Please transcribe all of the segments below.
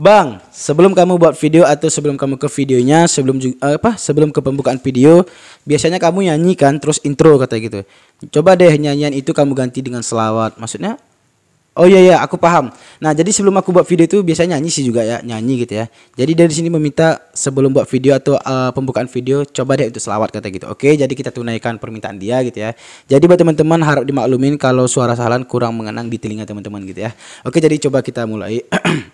Bang, sebelum kamu buat video atau sebelum kamu ke videonya, sebelum ke pembukaan video, biasanya kamu nyanyi kan, terus intro kata gitu. Coba deh nyanyian itu kamu ganti dengan selawat. Maksudnya, oh iya aku paham. Nah, jadi sebelum aku buat video itu biasanya nyanyi sih juga ya, nyanyi gitu ya. Jadi dari sini meminta sebelum buat video atau pembukaan video, coba deh untuk selawat kata gitu. Oke, jadi kita tunaikan permintaan dia gitu ya. Jadi buat teman-teman harap dimaklumin kalau suara Sahlan kurang mengenang di telinga teman-teman gitu ya. Oke, jadi coba kita mulai.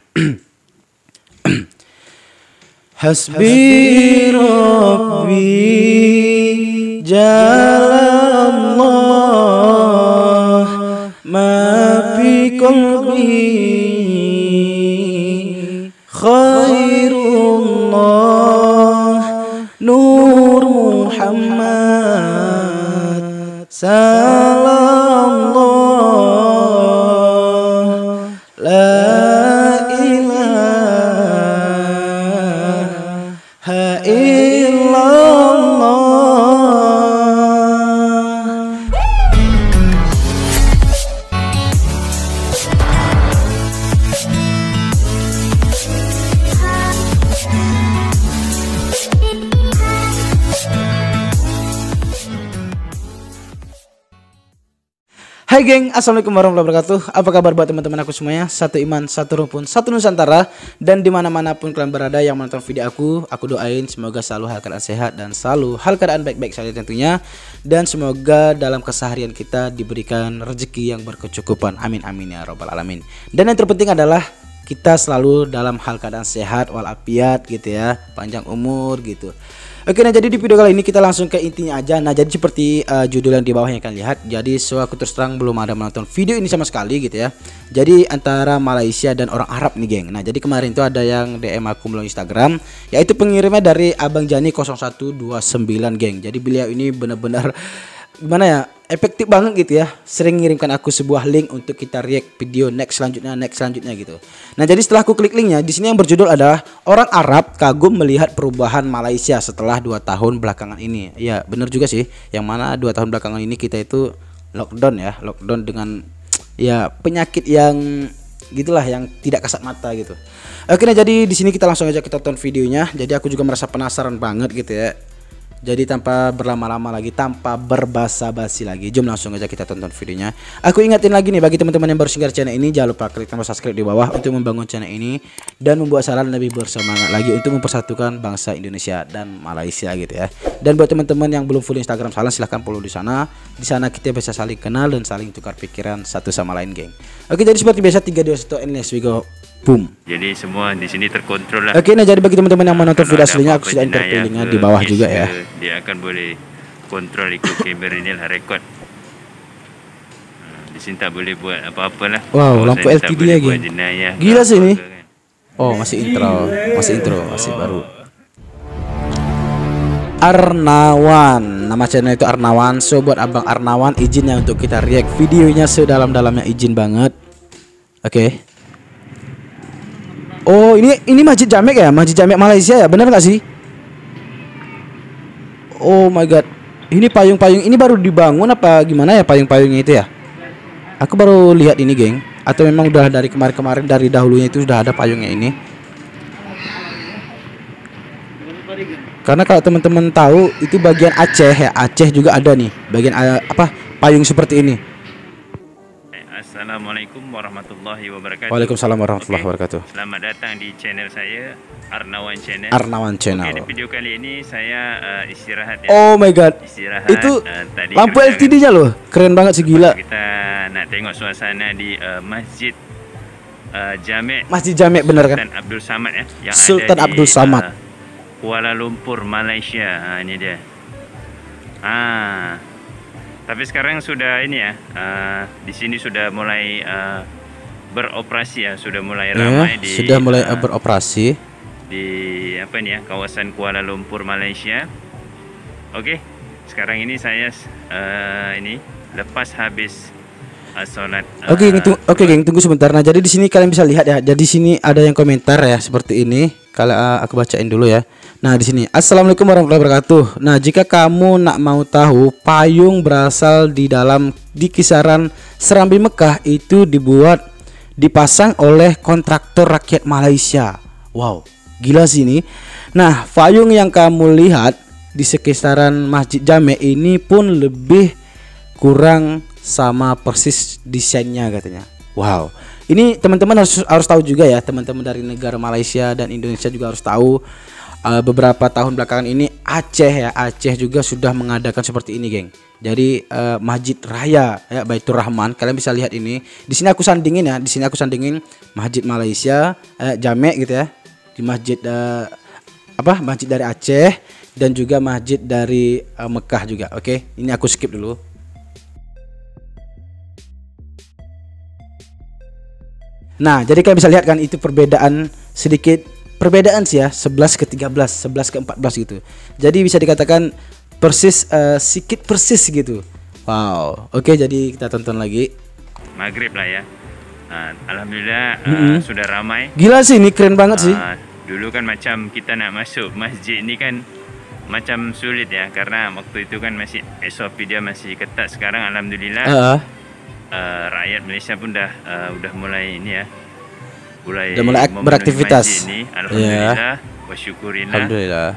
Hasbi Rabbi Jalallah ma fi qalbi khairullah Nur Muhammad salamullah la Hai geng, assalamualaikum warahmatullahi wabarakatuh. Apa kabar buat teman-teman aku semuanya? Satu iman, satu rumpun, satu nusantara. Dan dimana-mana pun kalian berada yang menonton video aku doain semoga selalu hal keadaan sehat dan selalu hal keadaan baik-baik saja tentunya. Dan semoga dalam keseharian kita diberikan rezeki yang berkecukupan. Amin amin ya robbal alamin. Dan yang terpenting adalah kita selalu dalam hal keadaan sehat walafiat gitu ya, panjang umur gitu. Oke, nah jadi di video kali ini kita langsung ke intinya aja. Nah jadi seperti judul yang di bawah yang kalian lihat. Jadi aku terus terang belum ada menonton video ini sama sekali gitu ya. Jadi antara Malaysia dan orang Arab nih geng. Nah jadi kemarin itu ada yang DM aku melalui Instagram, yaitu pengirimnya dari Abang Jani 0129 geng. Jadi beliau ini benar-benar gimana ya, efektif banget gitu ya. Sering ngirimkan aku sebuah link untuk kita react video next selanjutnya gitu. Nah jadi setelah aku klik linknya, di sini yang berjudul adalah orang Arab kagum melihat perubahan Malaysia setelah 2 tahun belakangan ini. Ya bener juga sih, yang mana 2 tahun belakangan ini kita itu lockdown dengan ya penyakit yang gitulah, yang tidak kasat mata gitu. Oke, nah jadi di sini kita langsung aja kita tonton videonya. Jadi aku juga merasa penasaran banget gitu ya. Jadi tanpa berlama-lama lagi, tanpa berbasa-basi lagi, jom langsung aja kita tonton videonya. Aku ingatin lagi nih bagi teman-teman yang baru singgah channel ini, jangan lupa klik tombol subscribe di bawah untuk membangun channel ini dan membuat Sahlan lebih bersemangat lagi untuk mempersatukan bangsa Indonesia dan Malaysia gitu ya. Dan buat teman-teman yang belum follow Instagram Sahlan, silahkan follow di sana. Di sana kita bisa saling kenal dan saling tukar pikiran satu sama lain, geng. Oke, jadi seperti biasa 3 2 1 and let's we go. Boom. Jadi semua di sini terkontrol lah. Oke, nah jadi bagi teman-teman yang menonton video aslinya, aku sudah enter linknya di bawah juga ya. Dia akan boleh kontrol ikut kamera ini lah, rekod. Di sini tak boleh buat apa-apa lah. Wow, lampu LTD lagi. Gila sih ini. Kan. Oh, masih intro, masih baru. Arnawan, nama channel itu Arnawan. So buat Abang Arnawan, izin ya untuk kita react videonya sedalam-dalamnya, izin banget. Oke. Oh, ini Masjid Jamek ya? Masjid Jamek Malaysia ya? Bener gak sih? Oh my god. Ini payung-payung ini baru dibangun apa gimana ya payung-payungnya itu ya? Aku baru lihat ini, geng. Atau memang udah dari kemarin-kemarin, dari dahulunya itu sudah ada payungnya ini? Karena kalau teman-teman tahu itu bagian Aceh ya, Aceh juga ada nih bagian payung seperti ini. Assalamualaikum warahmatullahi wabarakatuh. Waalaikumsalam warahmatullahi wabarakatuh. Selamat datang di channel saya, Arnawan Channel. Arnawan Channel. Di video kali ini saya istirahat ya. Oh my god. Istirahat. Itu tadi lampu LTD-nya loh, keren banget sih, gila. Kita nak tengok suasana di Masjid Jamek. Masjid Jamek bener kan? Sultan Abdul Samad ya, yang Sultan ada Abdul di Samad. Kuala Lumpur, Malaysia. Ini dia. Tapi sekarang sudah ini ya, di sini sudah mulai beroperasi ya, sudah mulai ramai ya, sudah mulai beroperasi di apa nih ya, kawasan Kuala Lumpur, Malaysia. Oke, sekarang ini saya ini lepas habis sholat. Oke, geng, tunggu sebentar. Nah, jadi di sini kalian bisa lihat ya. Jadi sini ada yang komentar ya seperti ini. Kalau aku bacain dulu ya. Nah, di sini Assalamualaikum warahmatullahi wabarakatuh. Nah, jika kamu nak mau tahu, payung berasal di kisaran Serambi Mekah itu dibuat dipasang oleh kontraktor rakyat Malaysia. Wow, gila sih ini. Nah, payung yang kamu lihat di sekitaran Masjid Jamek ini pun lebih kurang sama persis desainnya katanya. Wow. Ini teman-teman harus tahu juga ya, teman-teman dari negara Malaysia dan Indonesia juga harus tahu. Beberapa tahun belakangan ini Aceh juga sudah mengadakan seperti ini, geng. Jadi Masjid Raya ya, Baitur Rahman, kalian bisa lihat ini. Di sini aku sandingin ya, di sini aku sandingin Masjid Malaysia, Jamek gitu ya. Di masjid masjid dari Aceh dan juga masjid dari Mekah juga. Oke, ini aku skip dulu. Nah, jadi kalian bisa lihat kan itu perbedaan sih ya, 11 ke 13, 11 ke 14 gitu. Jadi bisa dikatakan persis, sedikit persis gitu. Wow. Oke, jadi kita tonton lagi. Maghrib lah ya. Alhamdulillah sudah ramai. Gila sih, ini keren banget sih. Dulu kan macam kita nak masuk masjid ini kan macam sulit ya, karena waktu itu kan masih SOP dia masih ketat. Sekarang alhamdulillah rakyat Malaysia pun udah mulai ini ya, udah mulai beraktivitas ini. Alhamdulillah, wasyukurillah. Alhamdulillah.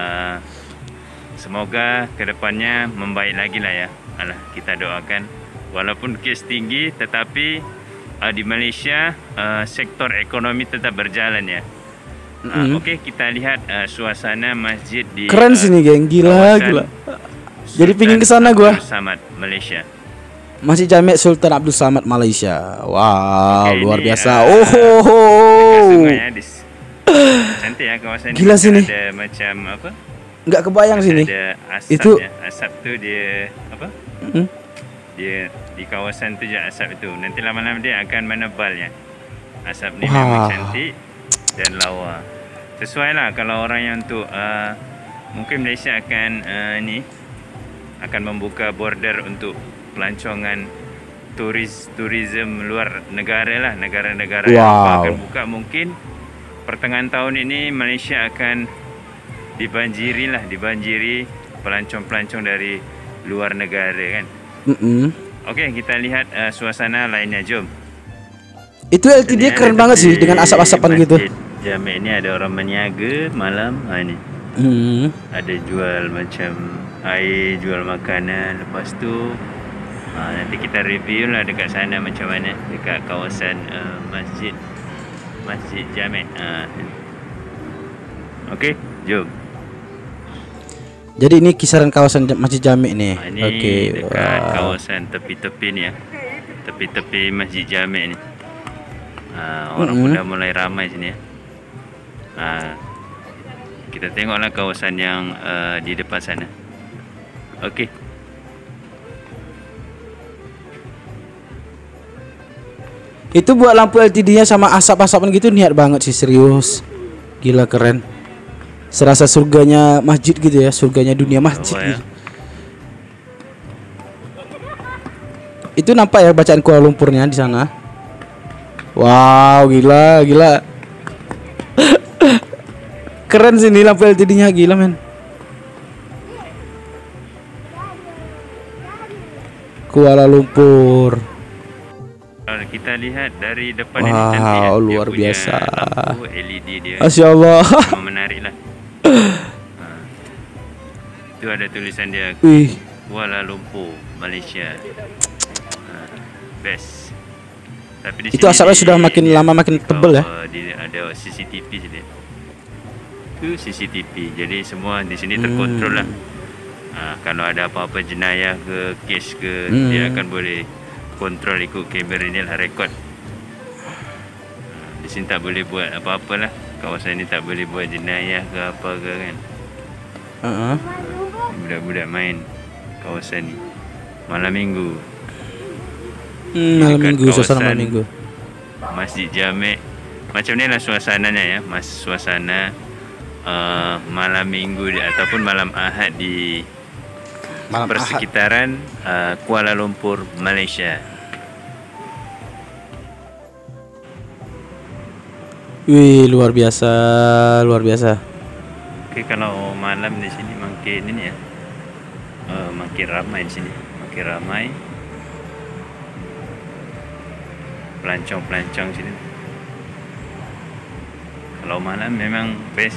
Semoga kedepannya membaik lagi lah ya. Kita doakan. Walaupun kes tinggi, tetapi di Malaysia sektor ekonomi tetap berjalan ya. Oke, kita lihat suasana masjid di keren sini, geng. Gila. Jadi pingin ke sana gua. Samad, Malaysia. Masjid Jamek Sultan Abdul Samad, Malaysia. Wow, luar biasa. Cantik ya kawasan gila ini. Sini. Ada macam apa? Nggak kebayang sini. Ada asap itu ya. Asap tuh dia apa? Dia di kawasan tu je asap itu. Nanti lama-lama dia akan menebal ya. Asap ni memang cantik dan lawa. Sesuai lah kalau orang yang tu mungkin Malaysia akan akan membuka border untuk pelancongan turisme luar negara lah, negara-negara yang akan buka. Mungkin pertengahan tahun ini Malaysia akan dibanjiri pelancong-pelancong dari luar negara kan. Oke, kita lihat suasana lainnya, jom. Itu LTD keren banget sih dengan asap-asapan gitu. Jamek ini ada orang berniaga malam ini. Ada jual macam air, jual makanan. Lepas tu nanti kita review lah dekat sana macam mana, dekat kawasan Masjid Jamek. Okey, jom. Jadi ini kisaran kawasan Masjid Jamek ni. Ini dekat kawasan tepi-tepi ni ya. Tepi-tepi Masjid Jamek ni. Orang dah mulai ramai sini ya. Kita tengoklah kawasan yang di depan sana. Okey. Itu buat lampu LTD-nya sama asap-asapan gitu niat banget sih, serius. Gila keren. Serasa surganya masjid gitu ya, surganya dunia masjid gitu. Itu nampak ya bacaan Kuala Lumpurnya di sana. Wow, gila. Keren sih ini lampu LTD-nya, gila men. Kuala Lumpur. Kalau kita lihat dari depan ini cantik ya. Luar biasa. Lampu LED dia. Masya Allah. Menarik lah. Itu ada tulisan dia, Kuala Lumpur, Malaysia. Best. Tapi di itu asapnya sudah makin lama makin tebal ya. Ada CCTV sini. Itu CCTV. Jadi semua di sini terkontrol lah. Kalau ada apa-apa jenayah ke kes ke, dia akan boleh kontrol ikut kamera ni lah, rekod. Di sini tak boleh buat apa-apa lah. Kawasan ni tak boleh buat jenayah ke apa ke kan. Budak-budak main kawasan ni malam minggu. Malam minggu, suasana malam minggu. Masjid Jamek macam ni lah suasananya ya. Suasana malam minggu ataupun malam Ahad di persekitaran Kuala Lumpur, Malaysia. Wih, luar biasa. Oke, kalau malam di sini makin ini ya, makin ramai di sini, makin ramai. pelancong sini. Kalau malam memang best.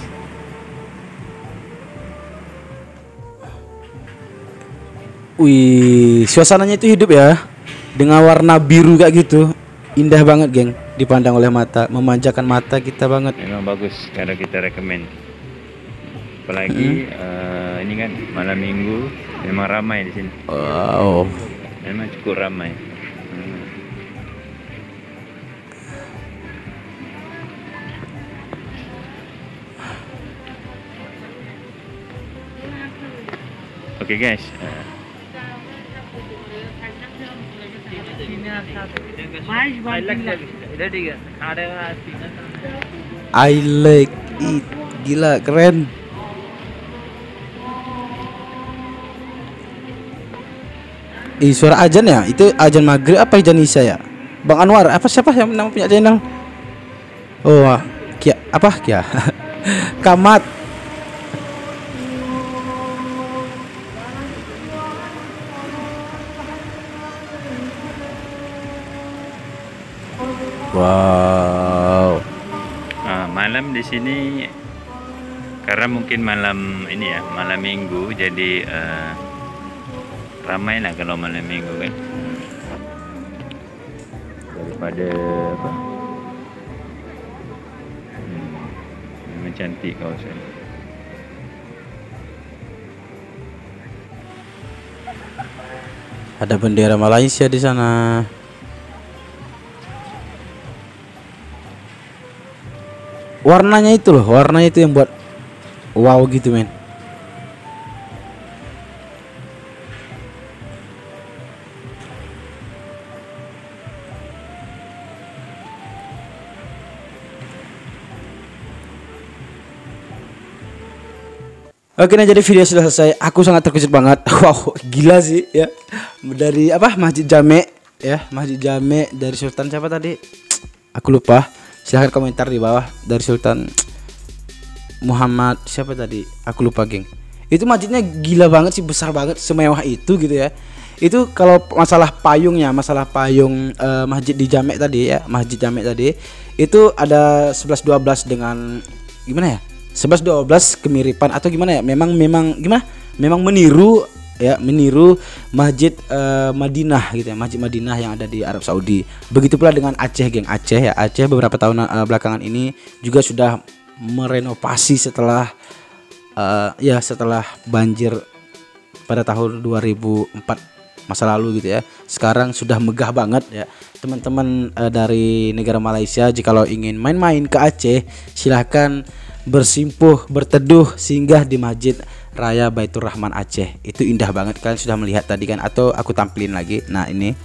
Wih, suasananya itu hidup ya, dengan warna biru kayak gitu, indah banget geng, dipandang oleh mata, memanjakan mata kita banget. Memang bagus kalau kita rekomen. Apalagi ini kan malam minggu memang ramai di sini. Wow. Memang cukup ramai. Oke guys. I like it. Gila, keren. Suara ajan ya? Itu ajan maghrib apa ajan isya ya? Bang Anwar, apa siapa yang nama punya channel? Oh, Kia apa Kia? Kamat. Wow. Malam di sini karena mungkin malam ini ya, malam minggu, jadi ramai lah kalau malam minggu kan. Daripada apa? Memang cantik kawasan. Ada bendera Malaysia di sana. Warnanya itu loh, warnanya itu yang buat wow gitu men. Oke, nah jadi video sudah selesai. Aku sangat terkejut banget. Wow, gila sih ya. Dari apa? Masjid Jame ya, Masjid Jame dari Sultan siapa tadi? Aku lupa. Silahkan komentar di bawah. Dari Sultan Muhammad siapa tadi? Aku lupa, geng. Itu masjidnya gila banget sih, besar banget, semewah itu gitu ya. Itu kalau masalah payungnya, masalah payung masjid di Jame tadi ya, Masjid Jame tadi itu ada 11-12 dengan gimana ya? 11-12 kemiripan atau gimana ya? Memang gimana? Memang meniru ya, meniru Masjid Madinah gitu ya, Masjid Madinah yang ada di Arab Saudi. Begitu pula dengan Aceh, geng. Aceh ya, Aceh beberapa tahun belakangan ini juga sudah merenovasi setelah setelah banjir pada tahun 2004 masa lalu gitu ya. Sekarang sudah megah banget ya. Teman-teman dari negara Malaysia, jikalau ingin main-main ke Aceh, silahkan bersimpuh, berteduh, singgah di Masjid Raya Baitur Rahman Aceh. Itu indah banget, kalian sudah melihat tadi kan, atau aku tampilin lagi. Nah, ini.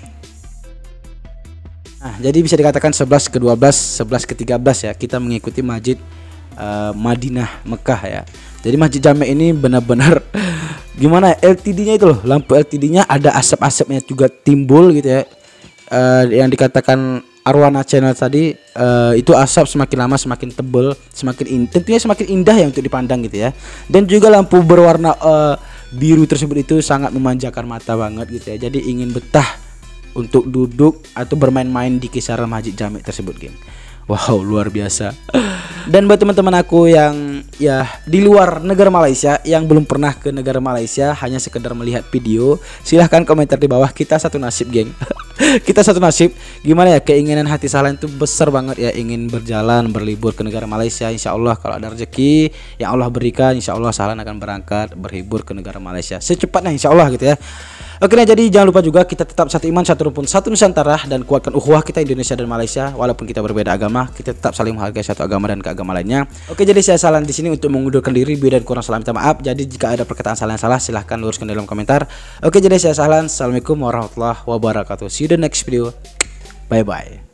Nah, jadi bisa dikatakan 11-12, 11-13 ya, kita mengikuti Masjid Madinah Mekah ya. Jadi Masjid Jame ini benar-benar gimana ya, LTD-nya itu loh, lampu LTD-nya ada asap-asapnya juga timbul gitu ya. Yang dikatakan Arwana channel tadi, itu asap semakin lama semakin tebal, tentunya semakin indah ya untuk dipandang gitu ya. Dan juga lampu berwarna biru tersebut itu sangat memanjakan mata banget gitu ya. Jadi ingin betah untuk duduk atau bermain-main di kisaran Masjid Jame tersebut, geng. Wow, luar biasa. Dan buat teman-teman aku yang ya di luar negara Malaysia, yang belum pernah ke negara Malaysia, hanya sekedar melihat video, silahkan komentar di bawah. Kita satu nasib, geng. Kita satu nasib. Gimana ya, keinginan hati Sahlan itu besar banget ya, ingin berjalan berlibur ke negara Malaysia. Insya Allah kalau ada rezeki yang Allah berikan, insya Allah Sahlan akan berangkat berlibur ke negara Malaysia secepatnya, insya Allah gitu ya. Oke, nah jadi jangan lupa juga kita tetap satu iman, satu rumpun, satu Nusantara, dan kuatkan ukhuwah kita Indonesia dan Malaysia. Walaupun kita berbeda agama, kita tetap saling menghargai satu agama dan keagama lainnya. Oke, jadi saya Sahlan di sini untuk mengundurkan diri. Bila dan kurang salah minta maaf. Jadi jika ada perkataan Sahlan yang salah, silahkan luruskan dalam komentar. Oke, jadi saya Sahlan. Assalamualaikum warahmatullahi wabarakatuh. See you the next video. Bye bye.